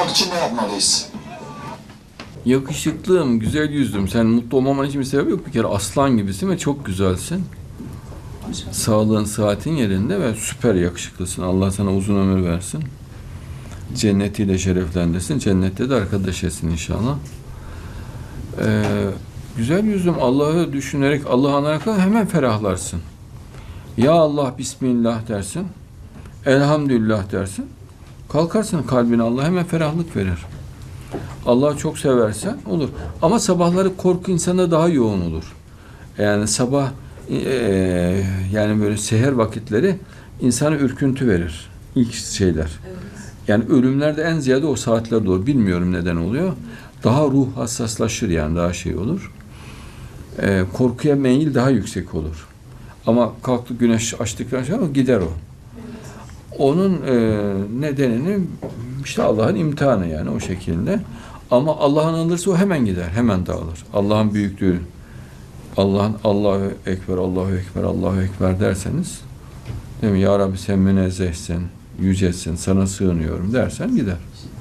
olmak için ne yapmalıyız? Yakışıklım, güzel yüzlüm. Sen mutlu olmaman için bir sebep yok. Bir kere aslan gibisin ve çok güzelsin. Sağlığın, sıhhatin yerinde ve süper yakışıklısın. Allah sana uzun ömür versin. Cennetiyle şereflendirsin. Cennette de arkadaş etsin inşallah. Güzel yüzüm, Allah'ı düşünerek, Allah'ı anarak hemen ferahlarsın. Ya Allah, Bismillah dersin. Elhamdülillah dersin. Kalkarsın, kalbine Allah hemen ferahlık verir. Allah'ı çok seversen olur. Ama sabahları korku insanda daha yoğun olur. Yani sabah yani böyle seher vakitleri insana ürküntü verir. İlk şeyler. Evet. Yani ölümlerde en ziyade o saatlerde olur. Bilmiyorum neden oluyor. Daha ruh hassaslaşır yani daha şey olur. Korkuya meyil daha yüksek olur. Ama kalktı güneş açtıktan sonra gider o. Onun nedenini işte Allah'ın imtihanı yani o şekilde. Ama Allah'ın alırsa o hemen gider, hemen dağılır. Allah'ın büyüklüğü, Allahu Ekber, Allahu Ekber, Allahu Ekber derseniz, değil mi? Ya Rabbi sen münezzehsin, yücesin, sana sığınıyorum dersen gider.